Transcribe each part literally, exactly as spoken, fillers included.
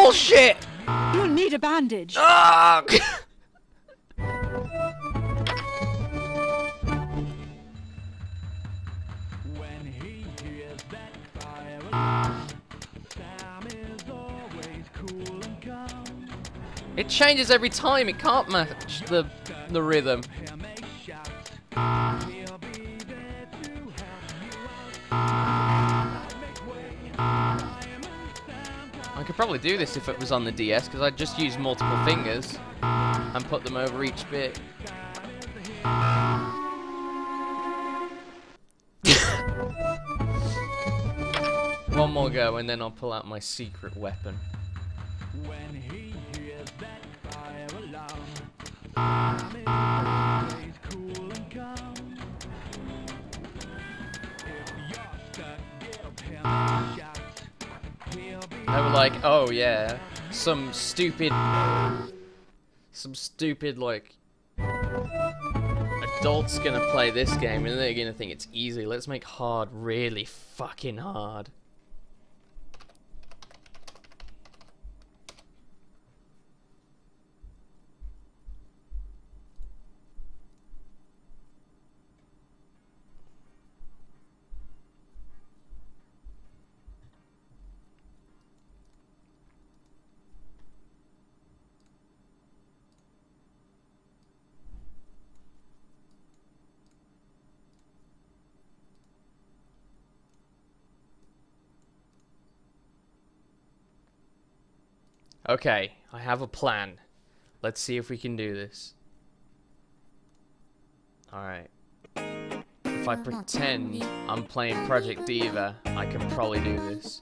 bullshit! You'll need a bandage. Ah! It changes every time. It can't match the the rhythm. I could probably do this if it was on the D S, because I'd just use multiple fingers and put them over each bit. One more go, and then I'll pull out my secret weapon. They were like, oh yeah, some stupid, some stupid like, adult's gonna play this game and they're gonna think it's easy. Let's make hard really fucking hard. Okay, I have a plan. Let's see if we can do this. Alright. If I pretend I'm playing Project Diva, I can probably do this.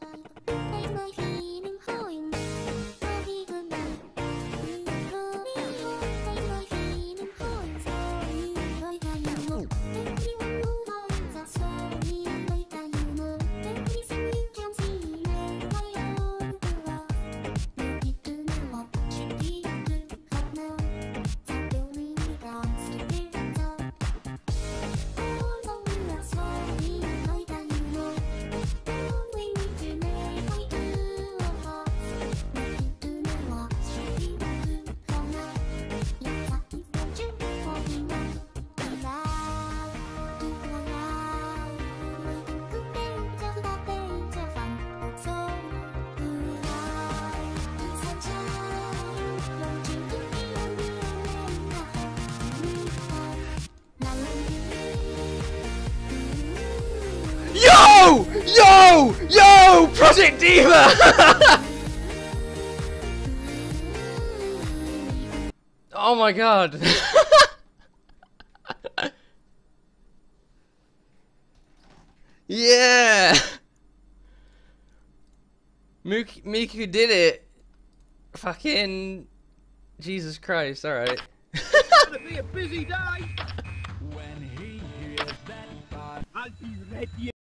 Yo! Yo! Yo! Project Diva! Oh my god. Yeah! Miku, Miku did it. Fucking Jesus Christ, alright. It's gonna be a busy day. When he hears that, I'll be ready.